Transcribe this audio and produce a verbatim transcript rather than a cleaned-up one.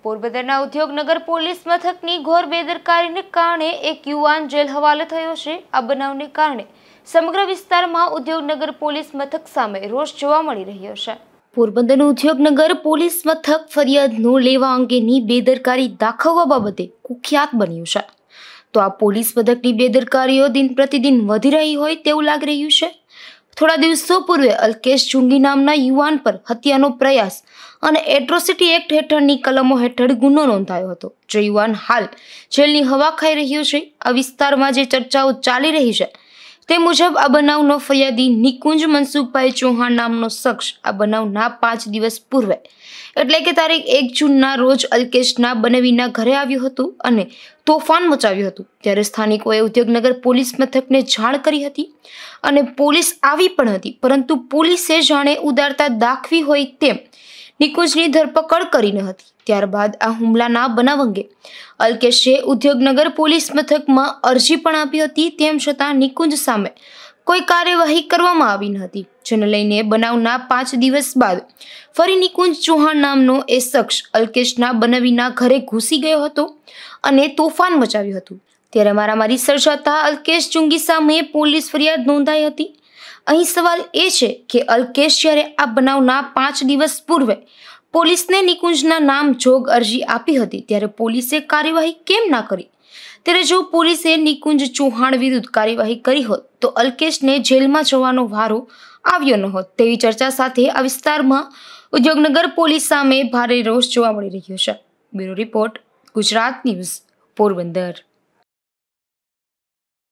પોરબંદરના ઉદ્યોગનગર પોલીસ મથકની ઘોર બેદરકારીને કારણે એક યુવાન જેલ હવાલે થયો છે। આ બનાવને કારણે સમગ્ર વિસ્તારમાં ઉદ્યોગનગર પોલીસ મથક સામે રોષ જોવા મળી રહ્યો છે। પોરબંદરનું ઉદ્યોગનગર પોલીસ મથક ફરિયાદ ન લેવા અંગેની બેદરકારી દાખવવા બાબતે કુખ્યાત બન્યું છે। તો આ પોલીસ મથકની બેદરકારીઓ દિન પ્રતિદિન વધી રહી હોય તેવું લાગી રહ્યું છે। થોડા દિવસો પૂર્વે અલ્કેશ ચુંગી નામના યુવાન પર હત્યાનો પ્રયાસ અને એટ્રોસિટી એક્ટ હેઠળની કલમો હેઠળ ગુનો નોંધાયો હતો। જે યુવાન હાલ જેલની હવા ખાઈ રહ્યો છે। આ વિસ્તારમાં જે ચર્ચાઓ ચાલી રહી છે તે મુજબ આ બનાવનો ફરિયાદી નિકુંજ મનસુખભાઈ ચૌહાણ નામનો શખ્સ આ બનાવના પાંચ દિવસ પૂર્વે એટલે કે તારીખ એક જૂનના રોજ અલ્કેશના બનેવીના ઘરે આવ્યું હતું અને તોફાન મચાવ્યું હતું। ત્યારે સ્થાનિકોએ ઉદ્યોગનગર પોલીસ મથકને જાણ કરી હતી અને પોલીસ આવી પણ હતી, પરંતુ પોલીસે જાણે ઉદારતા દાખવી હોય તેમ નિકુંજની ધરપકડ કરી ન હતી। ત્યારબાદ આ હુમલાના બનાવ અંગે અલ્કેશે ઉદ્યોગનગર પોલીસ મથકમાં અરજી પણ આપી હતી। તેમ છતાં નિકુંજ સામે કોઈ કાર્યવાહી કરવામાં આવી ન હતી, જેને લઈને બનાવના પાંચ દિવસ બાદ ફરી નિકુંજ ચૌહાણ નામનો એ શખ્સ અલ્કેશના બનેવીના ઘરે ઘૂસી ગયો હતો અને તોફાન મચાવ્યું હતું। ત્યારે મારામારી સર્જાતા અલ્કેશ ચુંગી સામે પોલીસ ફરિયાદ નોંધાઈ હતી। અહીં સવાલ એ છે કે અલ્કેશ જ્યારે આ બનાવના પાંચ દિવસ પૂર્વે પોલીસને નિકુંજના નામ જોગ અરજી આપી હતી ત્યારે પોલીસે કાર્યવાહી કેમ ના કરી? ત્યારે જો પોલીસે નિકુંજ ચૌહાણ વિરુદ્ધ કાર્યવાહી કરી હોત તો અલ્કેશને જેલમાં જવાનો વારો આવ્યો ન હોત તેવી ચર્ચા સાથે આ વિસ્તારમાં ઉદ્યોગનગર પોલીસ સામે ભારે રોષ જોવા મળી રહ્યો છે। Bureau report, Gujarat news, Porbandar.